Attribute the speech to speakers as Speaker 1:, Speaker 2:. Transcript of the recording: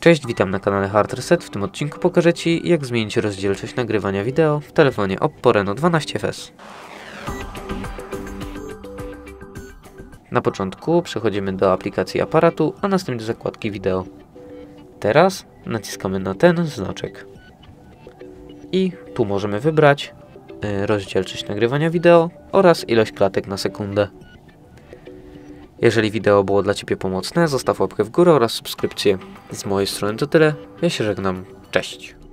Speaker 1: Cześć, witam na kanale Hard Reset. W tym odcinku pokażę Ci, jak zmienić rozdzielczość nagrywania wideo w telefonie Oppo Reno 12 FS. Na początku przechodzimy do aplikacji aparatu, a następnie do zakładki wideo. Teraz naciskamy na ten znaczek. I tu możemy wybrać rozdzielczość nagrywania wideo oraz ilość klatek na sekundę. Jeżeli wideo było dla Ciebie pomocne, zostaw łapkę w górę oraz subskrypcję. Z mojej strony to tyle. Ja się żegnam. Cześć!